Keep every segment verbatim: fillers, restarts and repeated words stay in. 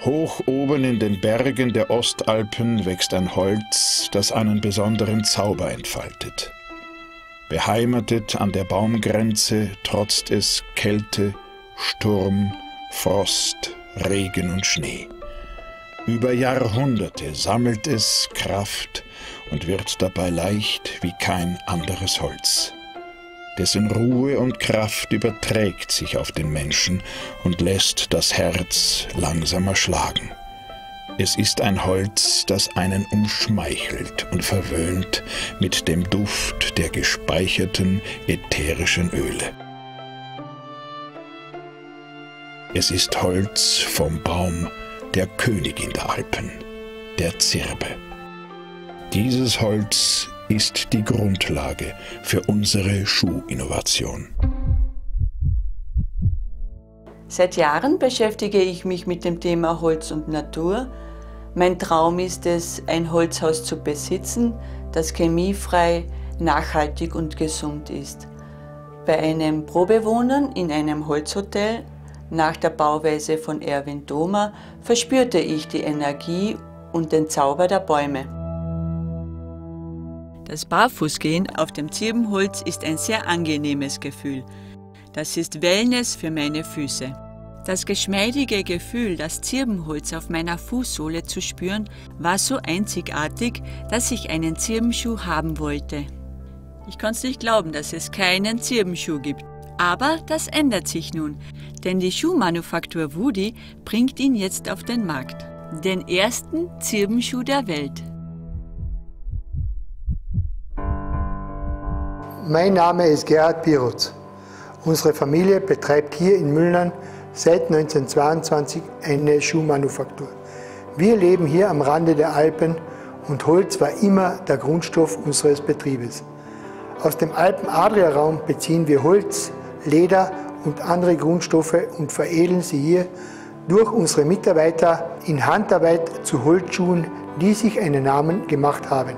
Hoch oben in den Bergen der Ostalpen wächst ein Holz, das einen besonderen Zauber entfaltet. Beheimatet an der Baumgrenze trotzt es Kälte, Sturm, Frost, Regen und Schnee. Über Jahrhunderte sammelt es Kraft und wird dabei leicht wie kein anderes Holz. Dessen Ruhe und Kraft überträgt sich auf den Menschen und lässt das Herz langsamer schlagen. Es ist ein Holz, das einen umschmeichelt und verwöhnt mit dem Duft der gespeicherten ätherischen Öle. Es ist Holz vom Baum der Königin der Alpen, der Zirbe. Dieses Holz ist die Grundlage für unsere Schuhinnovation. Seit Jahren beschäftige ich mich mit dem Thema Holz und Natur. Mein Traum ist es, ein Holzhaus zu besitzen, das chemiefrei, nachhaltig und gesund ist. Bei einem Probewohnen in einem Holzhotel nach der Bauweise von Erwin Thoma verspürte ich die Energie und den Zauber der Bäume. Das Barfußgehen auf dem Zirbenholz ist ein sehr angenehmes Gefühl. Das ist Wellness für meine Füße. Das geschmeidige Gefühl, das Zirbenholz auf meiner Fußsohle zu spüren, war so einzigartig, dass ich einen Zirbenschuh haben wollte. Ich konnte nicht glauben, dass es keinen Zirbenschuh gibt. Aber das ändert sich nun, denn die Schuhmanufaktur Woody bringt ihn jetzt auf den Markt. Den ersten Zirbenschuh der Welt. Mein Name ist Gerhard Pirutz. Unsere Familie betreibt hier in Müllnern seit neunzehnhundertzweiundzwanzig eine Schuhmanufaktur. Wir leben hier am Rande der Alpen und Holz war immer der Grundstoff unseres Betriebes. Aus dem Alpen-Adria-Raum beziehen wir Holz, Leder und andere Grundstoffe und veredeln sie hier durch unsere Mitarbeiter in Handarbeit zu Holzschuhen, die sich einen Namen gemacht haben.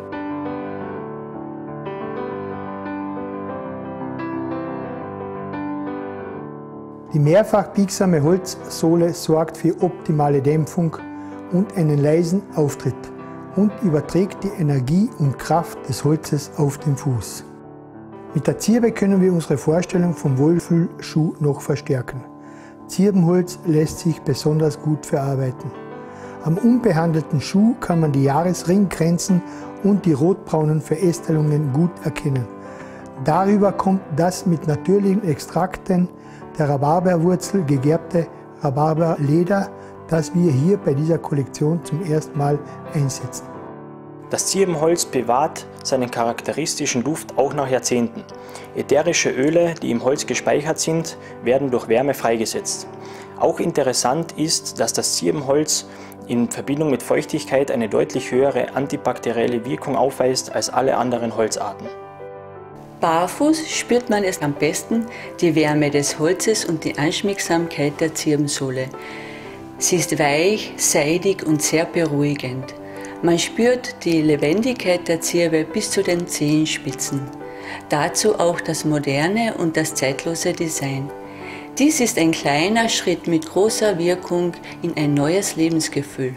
Die mehrfach biegsame Holzsohle sorgt für optimale Dämpfung und einen leisen Auftritt und überträgt die Energie und Kraft des Holzes auf den Fuß. Mit der Zirbe können wir unsere Vorstellung vom Wohlfühlschuh noch verstärken. Zirbenholz lässt sich besonders gut verarbeiten. Am unbehandelten Schuh kann man die Jahresringgrenzen und die rotbraunen Verästelungen gut erkennen. Darüber kommt das mit natürlichen Extrakten der Rhabarberwurzel gegerbte Rhabarberleder, das wir hier bei dieser Kollektion zum ersten Mal einsetzen. Das Zirbenholz bewahrt seinen charakteristischen Duft auch nach Jahrzehnten. Ätherische Öle, die im Holz gespeichert sind, werden durch Wärme freigesetzt. Auch interessant ist, dass das Zirbenholz in Verbindung mit Feuchtigkeit eine deutlich höhere antibakterielle Wirkung aufweist als alle anderen Holzarten. Barfuß spürt man es am besten, die Wärme des Holzes und die Anschmiegsamkeit der Zirbensohle. Sie ist weich, seidig und sehr beruhigend. Man spürt die Lebendigkeit der Zirbe bis zu den Zehenspitzen. Dazu auch das moderne und das zeitlose Design. Dies ist ein kleiner Schritt mit großer Wirkung in ein neues Lebensgefühl.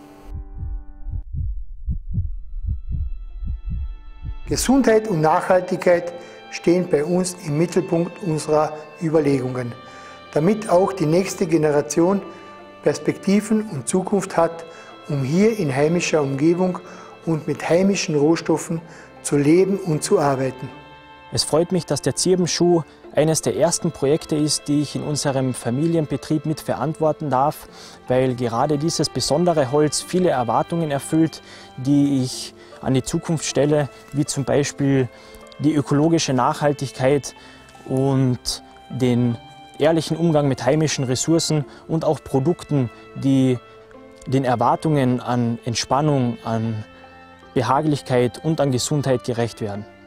Gesundheit und Nachhaltigkeit stehen bei uns im Mittelpunkt unserer Überlegungen, damit auch die nächste Generation Perspektiven und Zukunft hat, um hier in heimischer Umgebung und mit heimischen Rohstoffen zu leben und zu arbeiten. Es freut mich, dass der Zirbenschuh eines der ersten Projekte ist, die ich in unserem Familienbetrieb mit verantworten darf, weil gerade dieses besondere Holz viele Erwartungen erfüllt, die ich an die Zukunft stelle, wie zum Beispiel die ökologische Nachhaltigkeit und den ehrlichen Umgang mit heimischen Ressourcen und auch Produkten, die den Erwartungen an Entspannung, an Behaglichkeit und an Gesundheit gerecht werden.